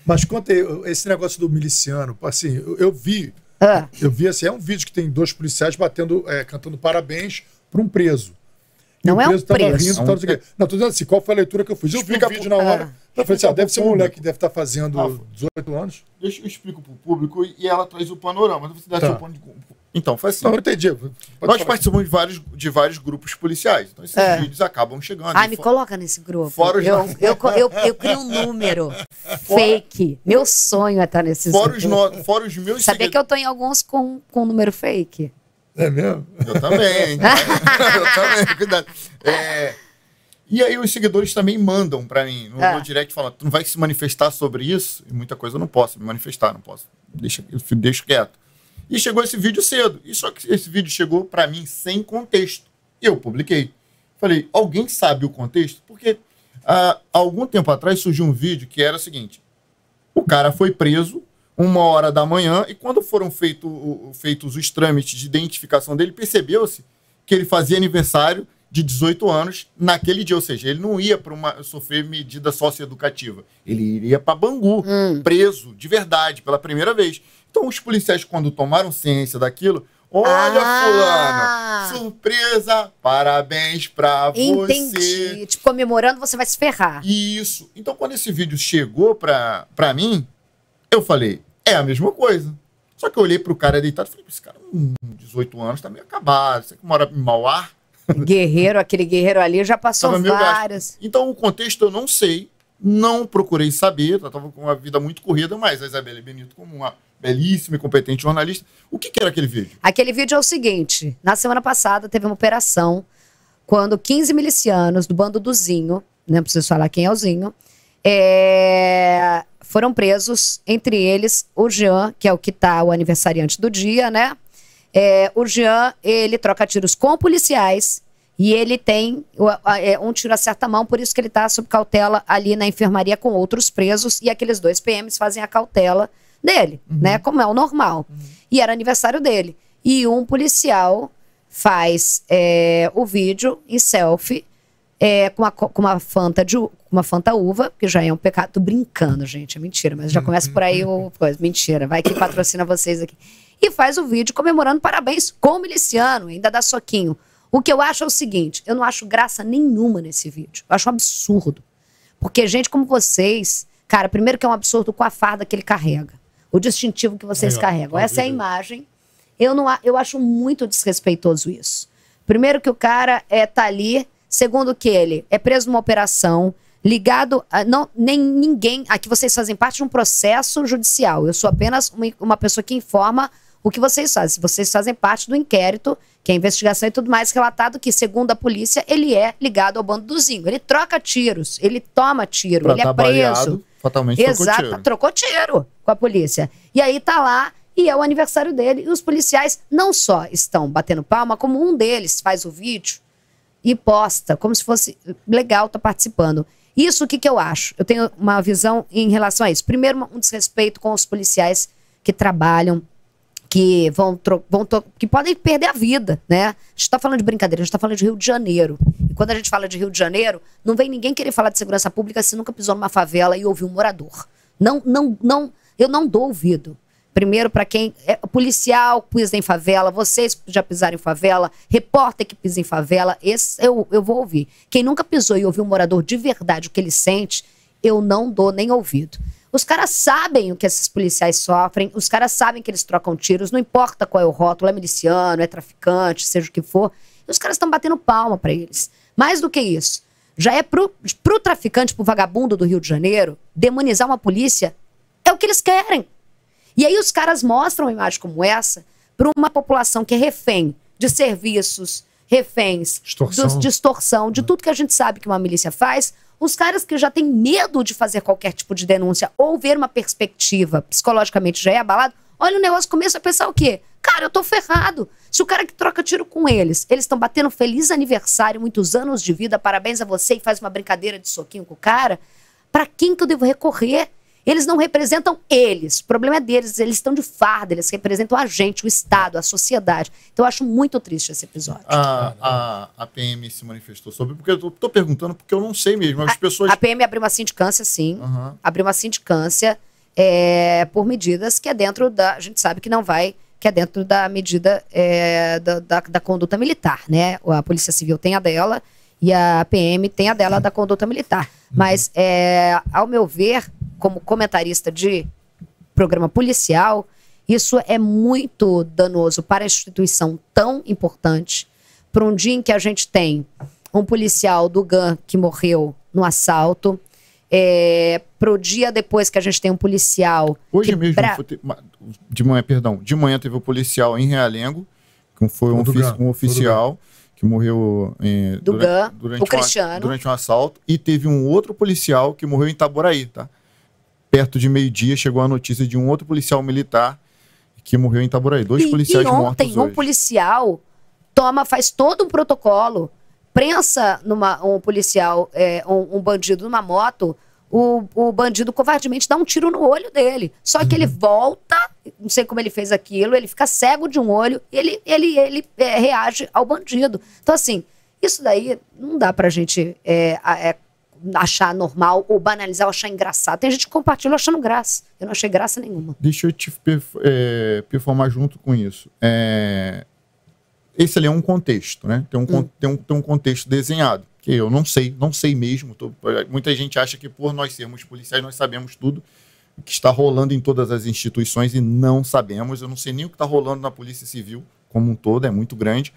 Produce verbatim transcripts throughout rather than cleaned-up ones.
Mas conta aí, esse negócio do miliciano, assim, eu, eu vi, Ah. eu vi assim, é um vídeo que tem dois policiais batendo, é, cantando parabéns para um preso. E Não o é um preso tava preso. rindo, tava, não sei o quê. Não, tô dizendo assim, qual foi a leitura que eu fiz? Eu vi o Explica vídeo pro- na hora, Ah. eu falei assim, ah, deve ser um público. moleque que deve estar fazendo Rafa. dezoito anos. Deixa eu explico pro público e ela traz o panorama. Você dá Tá. seu ponto de... Então, foi assim. Não, eu entendi. Pode Nós falar. participamos de vários, de vários grupos policiais. Então, esses É. vídeos acabam chegando. Ai, E me fo- coloca nesse grupo. Fora os eu, nossos- eu, eu, eu crio um número fake. Meu sonho é estar nesses Fora os, grupos. no... Fora os meus Sabia que eu tô em alguns com, com número fake? É mesmo? Eu também. hein? eu também, cuidado. É, E aí os seguidores também mandam pra mim no, Ah. no direct, falam, tu não vai se manifestar sobre isso? E muita coisa eu não posso me manifestar, não posso. Deixa, eu fico- deixo quieto. E chegou esse vídeo cedo. E só que esse vídeo chegou pra mim sem contexto. E eu publiquei. Falei, alguém sabe o contexto? Porque ah, há algum tempo atrás surgiu um vídeo que era o seguinte. O cara foi preso uma hora da manhã e quando foram feito, o- feitos os trâmites de identificação dele, percebeu-se que ele fazia aniversário de dezoito anos naquele dia. Ou seja, ele não ia para sofrer medida socioeducativa. Ele iria para Bangu, Hum. preso de verdade, pela primeira vez. Então, os policiais, quando tomaram ciência daquilo, olha, Ah. fulano, surpresa, parabéns pra você. Entendi. Tipo, comemorando, você vai se ferrar. Isso. Então, quando esse vídeo chegou pra, pra mim, eu falei, é a mesma coisa. Só que eu olhei pro cara deitado e falei, esse cara, com dezoito anos, tá meio acabado. Você que mora em Mauá? Guerreiro, aquele guerreiro ali já passou Tava meio várias. gasto. Então, o contexto eu não sei, não procurei saber, eu tava com uma vida muito corrida, mas a Isabelle Benito, como uma belíssima e competente jornalista, o que, que era aquele vídeo? Aquele vídeo é o seguinte: na semana passada teve uma operação quando quinze milicianos do bando do Zinho, não preciso falar quem é o Zinho, é, foram presos, entre eles o Jean, que é o que tá o aniversariante do dia, né? É, o Jean, ele troca tiros com policiais e ele tem o- a- é, um tiro acerta a mão, por isso que ele tá sob cautela ali na enfermaria com outros presos e aqueles dois P Ms fazem a cautela dele, né? Como é o normal. E era aniversário dele. E um policial faz é, o vídeo em selfie é, com, uma, co- com uma Fanta de u- com uma Fanta uva, que já é um pecado. Tô brincando, gente, é mentira, mas já começa por aí o coisa. Mentira, vai que patrocina vocês aqui. E faz o vídeo comemorando parabéns com o miliciano, ainda dá soquinho. O que eu acho é o seguinte, eu não acho graça nenhuma nesse vídeo. Eu acho um absurdo. Porque gente como vocês, cara, primeiro que é um absurdo com a farda que ele carrega. O distintivo que vocês Aí, ó, carregam. pode Essa é a ver. imagem. Eu, não, a- eu acho muito desrespeitoso isso. Primeiro que o cara é, tá ali. Segundo que ele é preso numa operação, ligado a... Não, nem ninguém... Aqui vocês fazem parte de um processo judicial. Eu sou apenas uma, uma pessoa que informa o que vocês fazem. Vocês fazem parte do inquérito, que é a investigação e tudo mais, relatado que, segundo a polícia, ele é ligado ao bando do Zinho. Ele troca tiros, ele toma tiro, Pra ele é tá preso. baleado, fatalmente trocou Exato, tiro. trocou tiro com a polícia. E aí tá lá, e é o aniversário dele. E os policiais não só estão batendo palma, como um deles faz o vídeo e posta, como se fosse legal, tá participando. Isso o que, que eu acho? Eu tenho uma visão em relação a isso. Primeiro, um desrespeito com os policiais que trabalham, que vão, tro- vão to- que podem perder a vida, né? A gente tá falando de brincadeira, a gente tá falando de Rio de Janeiro. E quando a gente fala de Rio de Janeiro, não vem ninguém querer falar de segurança pública se nunca pisou numa favela e ouviu um morador. Não, não, não, eu não dou ouvido. Primeiro, para quem é policial, pisa em favela, vocês já pisaram em favela, repórter que pisa em favela, esse eu, eu vou ouvir. Quem nunca pisou e ouviu um morador de verdade o que ele sente, eu não dou nem ouvido. Os caras sabem o que esses policiais sofrem, os caras sabem que eles trocam tiros, não importa qual é o rótulo, é miliciano, é traficante, seja o que for, e os caras estão batendo palma para eles. Mais do que isso, já é pro, pro traficante, pro vagabundo do Rio de Janeiro, demonizar uma polícia é o que eles querem. E aí os caras mostram uma imagem como essa para uma população que é refém de serviços, reféns Extorsão. dos- de extorsão, de tudo que a gente sabe que uma milícia faz. Os caras que já têm medo de fazer qualquer tipo de denúncia ou ver uma perspectiva psicologicamente já é abalado, olha o negócio, começa a pensar o quê? Cara, eu tô ferrado. Se o cara que troca tiro com eles, eles estão batendo feliz aniversário, muitos anos de vida, parabéns a você, e faz uma brincadeira de soquinho com o cara, pra quem que eu devo recorrer? Eles não representam eles, o problema é deles, eles estão de farda, eles representam a gente, o Estado, a sociedade. Então eu acho muito triste esse episódio. A, a, a P M se manifestou sobre, porque eu tô, tô perguntando porque eu não sei mesmo. As pessoas. A P M abriu uma sindicância, sim. Aham. Abriu uma sindicância. é, por medidas que é dentro da... A gente sabe que não vai... que é dentro da medida é, da, da, da conduta militar, né? A Polícia Civil tem a dela e a P M tem a dela da conduta militar. Mas, é, ao meu ver, como comentarista de programa policial, isso é muito danoso para a instituição tão importante, para um dia em que a gente tem um policial do G A N que morreu no assalto, é, para o dia depois que a gente tem um policial... Hoje que mesmo, pra... de manhã, perdão, de manhã teve um policial em Realengo, que foi um, ofici um oficial que morreu é, do durante, G A N, durante, o Cristiano. Um, durante um assalto, e teve um outro policial que morreu em Itaboraí, tá? Perto de meio-dia chegou a notícia de um outro policial militar que morreu em Itaboraí. Dois e, policiais e ontem, mortos um hoje. policial toma, faz todo um protocolo, prensa numa, um policial, é, um, um bandido numa moto, o, o bandido covardemente dá um tiro no olho dele. Só que ele volta, não sei como ele fez aquilo, ele fica cego de um olho, ele, ele, ele é, reage ao bandido. Então, assim, isso daí não dá pra gente é, é, achar normal ou banalizar ou achar engraçado. Tem gente que compartilha achando graça. Eu não achei graça nenhuma. Deixa eu te perf é, performar junto com isso. É... Esse ali é um contexto, né? Tem um, hum. tem, um, tem um contexto desenhado, que eu não sei, não sei mesmo. Tô, muita gente acha que por nós sermos policiais nós sabemos tudo o que está rolando em todas as instituições e não sabemos. Eu não sei nem o que está rolando na Polícia Civil como um todo, é muito grande.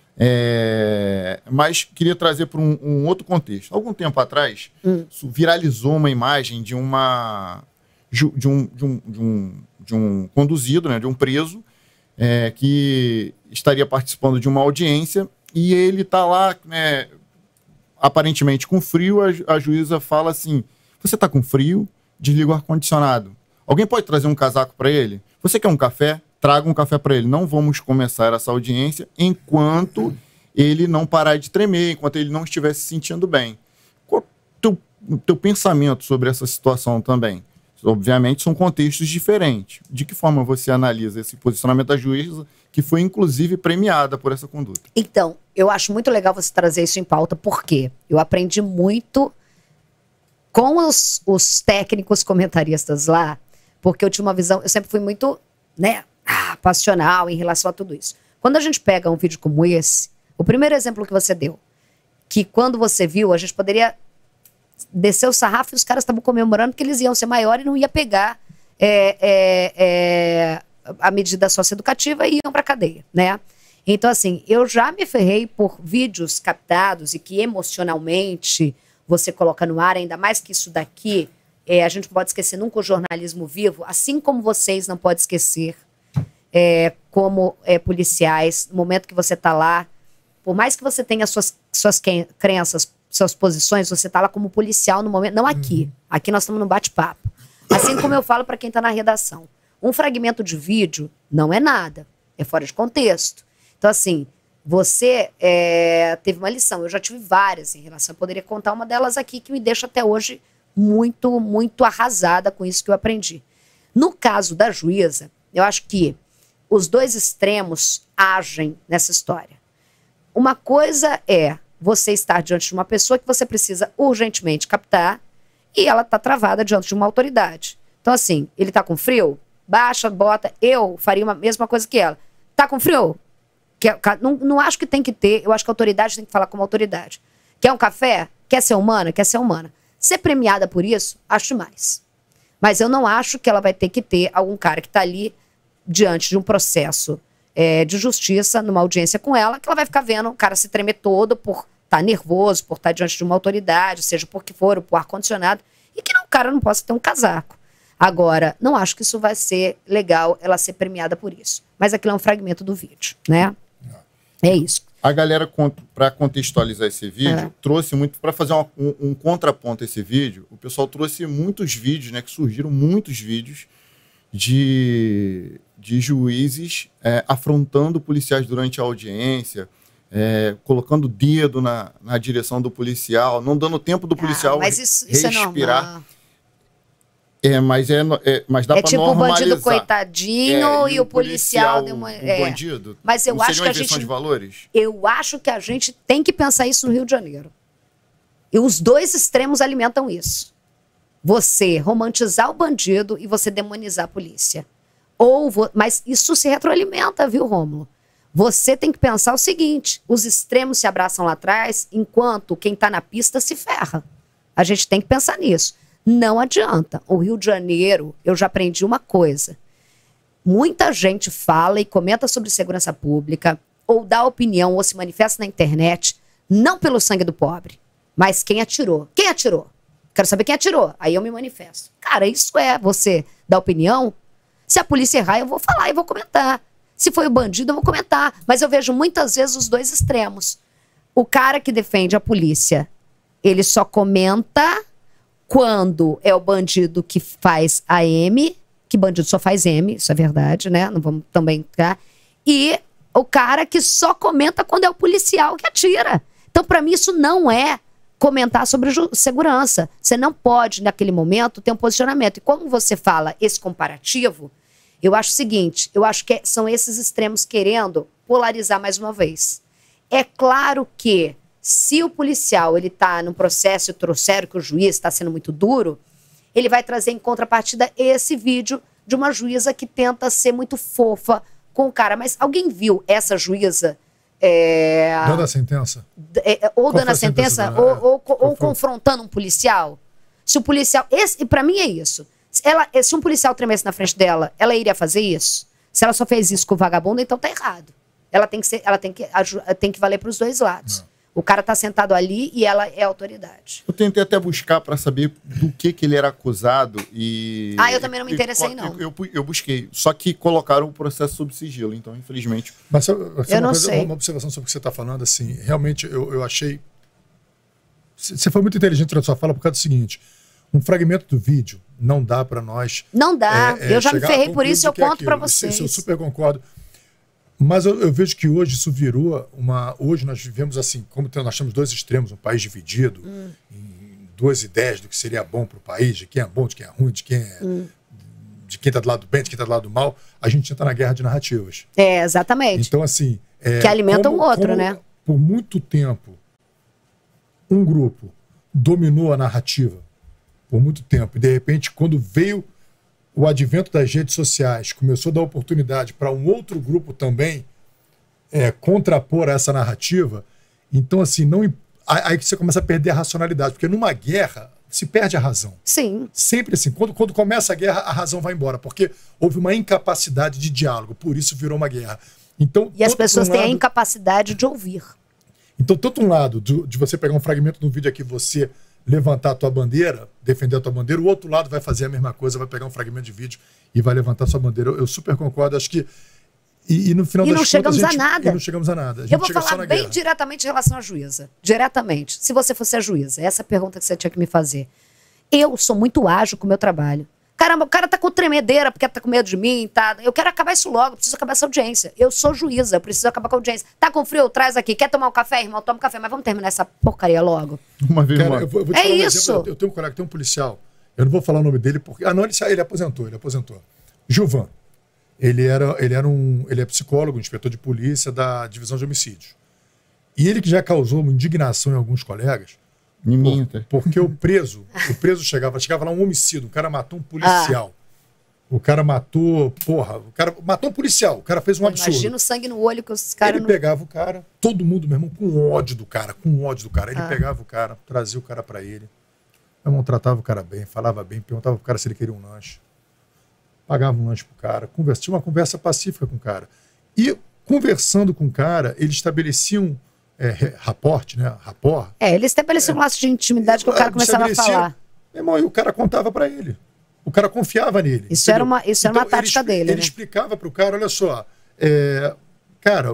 É, mas queria trazer para um, um outro contexto. Algum tempo atrás, hum. viralizou uma imagem de uma de um, de um, de um, de um conduzido, né, de um preso, é, que estaria participando de uma audiência e ele está lá, né, aparentemente com frio. A, a juíza fala assim: você está com frio? Desliga o ar-condicionado. Alguém pode trazer um casaco para ele? Você quer um café? Traga um café para ele. Não vamos começar essa audiência enquanto ele não parar de tremer, enquanto ele não estiver se sentindo bem. Qual é o teu, teu pensamento sobre essa situação também? Obviamente são contextos diferentes. De que forma você analisa esse posicionamento da juíza, que foi inclusive premiada por essa conduta? Então, eu acho muito legal você trazer isso em pauta, porque eu aprendi muito com os, os técnicos comentaristas lá, porque eu tinha uma visão, eu sempre fui muito, né, passional em relação a tudo isso. Quando a gente pega um vídeo como esse, o primeiro exemplo que você deu, que quando você viu, a gente poderia descer o sarrafo e os caras estavam comemorando que eles iam ser maiores e não ia pegar é, é, é, a medida socioeducativa e iam para cadeia, né? Então, assim, eu já me ferrei por vídeos captados e que emocionalmente você coloca no ar, ainda mais que isso daqui, é, a gente não pode esquecer nunca o jornalismo vivo, assim como vocês não podem esquecer É, como é, policiais, no momento que você está lá, por mais que você tenha suas, suas crenças, suas posições, você está lá como policial no momento, não aqui. Uhum. Aqui nós estamos no bate-papo. Assim como eu falo para quem está na redação. Um fragmento de vídeo não é nada, é fora de contexto. Então, assim, você é, teve uma lição, eu já tive várias em relação, eu poderia contar uma delas aqui que me deixa até hoje muito, muito arrasada com isso que eu aprendi. No caso da juíza, eu acho que os dois extremos agem nessa história. Uma coisa é você estar diante de uma pessoa que você precisa urgentemente captar e ela está travada diante de uma autoridade. Então, assim, ele está com frio? Baixa, bota. Eu faria a mesma coisa que ela. Está com frio? Quer, não, não acho que tem que ter, eu acho que a autoridade tem que falar como autoridade. Quer um café? Quer ser humana? Quer ser humana. Ser premiada por isso, acho demais. Mas eu não acho que ela vai ter que ter algum cara que está ali diante de um processo é, de justiça, numa audiência com ela, que ela vai ficar vendo o cara se tremer todo por estar tá nervoso, por estar tá diante de uma autoridade, seja por que for, ou por ar-condicionado, e que não, o cara não possa ter um casaco. Agora, não acho que isso vai ser legal, ela ser premiada por isso. Mas aquilo é um fragmento do vídeo, né? É isso. A galera, para contextualizar esse vídeo, é. trouxe muito, para fazer uma, um, um contraponto a esse vídeo, o pessoal trouxe muitos vídeos, né, que surgiram muitos vídeos de, de juízes é, afrontando policiais durante a audiência, é, colocando o dedo na, na direção do policial, não dando tempo do policial ah, mas isso, isso respirar. É normal. É, mas, é, é, mas dá é pra tipo normalizar. O bandido coitadinho é, e, e o policial... policial deu uma, o, é. o bandido? Mas eu não acho que a gente... de valores? Eu acho que a gente tem que pensar isso no Rio de Janeiro. E os dois extremos alimentam isso. você romantizar o bandido e você demonizar a polícia. Ou vo... Mas isso se retroalimenta, viu, Rômulo? Você tem que pensar o seguinte, os extremos se abraçam lá atrás, enquanto quem está na pista se ferra. A gente tem que pensar nisso. Não adianta. O Rio de Janeiro, eu já aprendi uma coisa. Muita gente fala e comenta sobre segurança pública, ou dá opinião, ou se manifesta na internet, não pelo sangue do pobre, mas quem atirou. Quem atirou? Quero saber quem atirou. Aí eu me manifesto. Cara, isso é você dar opinião? Se a polícia errar, eu vou falar e vou comentar. Se foi o bandido, eu vou comentar. Mas eu vejo muitas vezes os dois extremos. O cara que defende a polícia, ele só comenta quando é o bandido que faz a M, que bandido só faz M, isso é verdade, né? Não vamos também... Tá? E o cara que só comenta quando é o policial que atira. Então, para mim, isso não é comentar sobre segurança. Você não pode, naquele momento, ter um posicionamento. E como você fala esse comparativo, eu acho o seguinte, eu acho que são esses extremos querendo polarizar mais uma vez. É claro que se o policial ele está num processo e trouxeram que o juiz está sendo muito duro, ele vai trazer em contrapartida esse vídeo de uma juíza que tenta ser muito fofa com o cara. Mas alguém viu essa juíza... É, dando a sentença? É, ou dando a sentença, sentença ou, ou, ou, ou confrontando um policial. Se o policial... Esse, para mim é isso. Ela, se um policial tremesse na frente dela, ela iria fazer isso? Se ela só fez isso com o vagabundo, então tá errado. Ela tem que, ser, ela tem que, tem que valer para os dois lados. Não. O cara tá sentado ali e ela é autoridade. Eu tentei até buscar para saber do que, que ele era acusado e... Ah, eu também não me interessei, não. Eu, eu, eu busquei, só que colocaram o processo sob sigilo, então, infelizmente... Mas só, só eu não coisa, sei. Uma observação sobre o que você está falando, assim, realmente eu, eu achei... Você foi muito inteligente na sua fala por causa do seguinte, um fragmento do vídeo não dá para nós... Não dá, é, é, eu já me ferrei por isso, eu é conto para vocês. Isso, eu super concordo. Mas eu, eu vejo que hoje isso virou uma... Hoje nós vivemos assim, como nós temos dois extremos, um país dividido hum. em duas ideias do que seria bom para o país, de quem é bom, de quem é ruim, de quem é, hum. de quem está do lado do bem, de quem está do lado do mal. A gente entra na guerra de narrativas. É, exatamente. Então, assim... É, que alimenta como, um outro, como, né? Por muito tempo, um grupo dominou a narrativa, por muito tempo, e de repente, quando veio o advento das redes sociais, começou a dar oportunidade para um outro grupo também é, contrapor essa narrativa, então assim, não, aí que você começa a perder a racionalidade, porque numa guerra se perde a razão. Sim. Sempre assim, quando, quando começa a guerra, a razão vai embora, porque houve uma incapacidade de diálogo, por isso virou uma guerra. Então, e as pessoas um têm lado, a incapacidade de ouvir. Então, tanto um lado de, de você pegar um fragmento do vídeo aqui, você levantar a tua bandeira, defender a tua bandeira, o outro lado vai fazer a mesma coisa, vai pegar um fragmento de vídeo e vai levantar a sua bandeira. Eu, eu super concordo, acho que... E, e no final e das não contas, chegamos a, gente, a nada. E não chegamos a nada. A gente eu vou chega falar só na bem guerra. diretamente em relação à juíza. Diretamente. Se você fosse a juíza, essa é a pergunta que você tinha que me fazer. Eu sou muito ágil com o meu trabalho. Caramba, o cara tá com tremedeira porque tá com medo de mim, tá? Eu quero acabar isso logo, preciso acabar essa audiência. Eu sou juíza, eu preciso acabar com a audiência. Tá com frio? Traz aqui. Quer tomar um café, irmão? Toma um café, mas vamos terminar essa porcaria logo. Uma vez, Cara, eu vou, eu vou te é falar um isso. exemplo. Eu, eu tenho um colega, tem um policial, eu não vou falar o nome dele porque... Ah, não, ele, ele aposentou, ele aposentou. Gilvan. Ele era, ele era um... Ele é psicólogo, inspetor de polícia da divisão de homicídios. E ele que já causou uma indignação em alguns colegas, em mim, até. Porque o preso, o preso chegava, chegava lá um homicídio, o cara matou um policial. Ah. O cara matou, porra, o cara matou um policial, o cara fez um Pô, absurdo. Imagina o sangue no olho que os caras... Ele não... pegava o cara, todo mundo, meu irmão, com ódio do cara, com ódio do cara. Ele ah. pegava o cara, trazia o cara pra ele. Meu irmão tratava o cara bem, falava bem, perguntava pro cara se ele queria um lanche. Pagava um lanche pro cara, conversa, tinha uma conversa pacífica com o cara. E conversando com o cara, eles estabeleciam É, raporte, né? Rapport. É, ele estabeleceu é, um laço de intimidade que o cara começava a falar. Meu irmão, e o cara contava para ele. O cara confiava nele. Isso era uma, isso então, era uma tática ele, dele, Ele né? explicava para o cara, olha só, é, cara,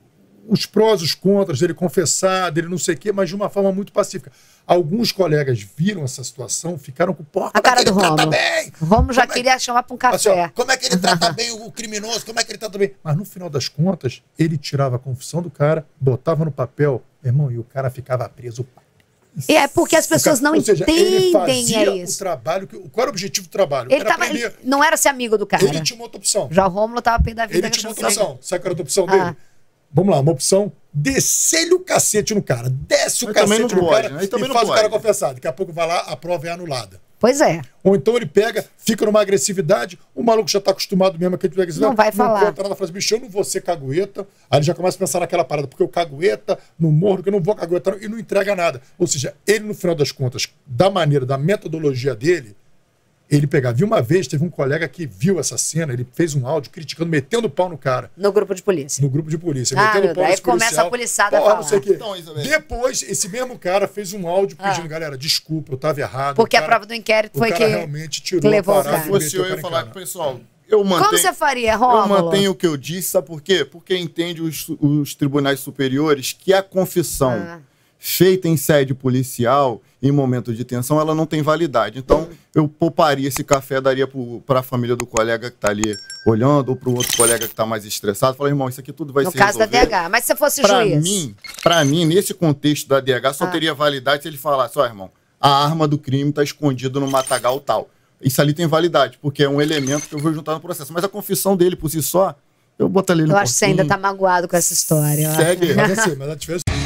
os prós, os contras dele confessar, dele não sei o quê, mas de uma forma muito pacífica. Alguns colegas viram essa situação, ficaram com porra. A cara do Rômulo. O Rômulo já como queria é... chamar para um café. Assim, ó, como é que ele trata bem o criminoso? Como é que ele trata bem? Mas no final das contas, ele tirava a confissão do cara, botava no papel, irmão, e o cara ficava preso. E é porque as pessoas cara, não seja, entendem ele fazia é isso. O trabalho, que, qual era o objetivo do trabalho? Ele, tava, ele não era ser amigo do cara. Ele tinha uma outra opção. Já o Rômulo estava pé da vida. Ele tinha uma outra opção. Sabe qual era a outra opção dele? Ah. Vamos lá, uma opção, descer-lhe o cacete no cara. Desce o Mas cacete no pode, cara né? E faz pode. o cara confessar. Daqui a pouco vai lá, a prova é anulada. Pois é. Ou então ele pega, fica numa agressividade, o maluco já tá acostumado mesmo a aquele agressividade. Não vai falar. Não conta nada, fala assim, bicho, eu não vou ser cagueta. Aí ele já começa a pensar naquela parada, porque eu cagueta, não morro, porque eu não vou cagueta, e não entrega nada. Ou seja, ele, no final das contas, da maneira, da metodologia dele, ele pegava. Viu uma vez, teve um colega que viu essa cena, ele fez um áudio criticando, metendo pau no cara. No grupo de polícia. No grupo de polícia. Ah, metendo meu pau Deus, aí nesse começa policial. a policiada a Porra, falar. não sei o quê. Então, Isabel. Depois, esse mesmo cara fez um áudio pedindo, Ah. galera, desculpa, eu tava errado. Porque O a cara- prova do inquérito foi o cara que realmente tirou que levou a o parada. cara. Se fosse meteu eu, o eu ia cara em falar cara. com o pessoal, eu mantenho... Como você faria, Eu Rômulo? mantenho o que eu disse, sabe por quê? Porque entende os, os tribunais superiores que a confissão Ah. feita em sede policial, em momento de tensão, ela não tem validade. Então, eu pouparia esse café, daria para a família do colega que está ali olhando, ou para o outro colega que está mais estressado, falar, irmão, isso aqui tudo vai No se caso da resolver. D H. Mas se você fosse Para juiz? mim, para mim, nesse contexto da D H, só Ah. teria validade se ele falasse, ó, irmão, a arma do crime está escondida no matagal tal. Isso ali tem validade, porque é um elemento que eu vou juntar no processo. Mas a confissão dele por si só, eu botaria ele no Eu acho que você ainda tá magoado com essa história. ó. Segue. Mas assim, mas a diferença...